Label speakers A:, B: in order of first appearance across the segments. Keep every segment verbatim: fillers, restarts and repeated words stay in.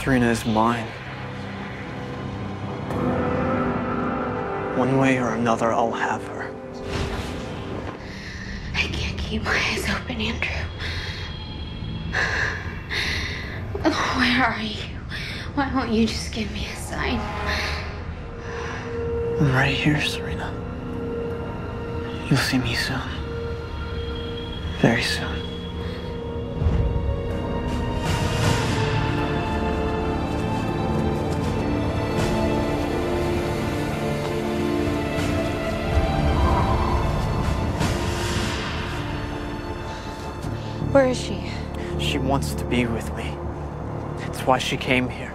A: Serena is mine. One way or another, I'll have her.
B: I can't keep my eyes open, Andrew. Where are you? Why won't you just give me a sign?
A: I'm right here, Serena. You'll see me soon. Very soon.
C: Where is she?
A: She wants to be with me. It's why she came here.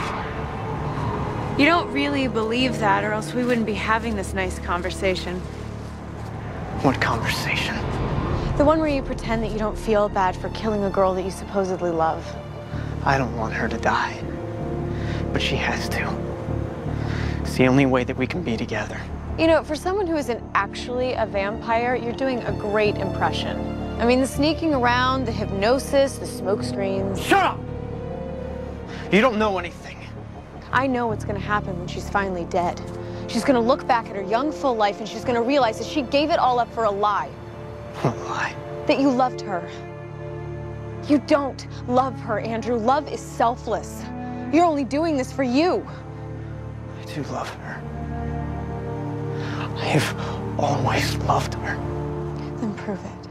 C: You don't really believe that, or else we wouldn't be having this nice conversation.
A: What conversation?
C: The one where you pretend that you don't feel bad for killing a girl that you supposedly love.
A: I don't want her to die, but she has to. It's the only way that we can be together.
C: You know, for someone who isn't actually a vampire, you're doing a great impression. I mean, the sneaking around, the hypnosis, the smoke screens.
A: Shut up! You don't know anything.
C: I know what's gonna happen when she's finally dead. She's gonna look back at her young, full life and she's gonna realize that she gave it all up for a lie.
A: What lie?
C: That you loved her. You don't love her, Andrew. Love is selfless. You're only doing this for you.
A: I do love her. I have always loved her.
C: Then prove it.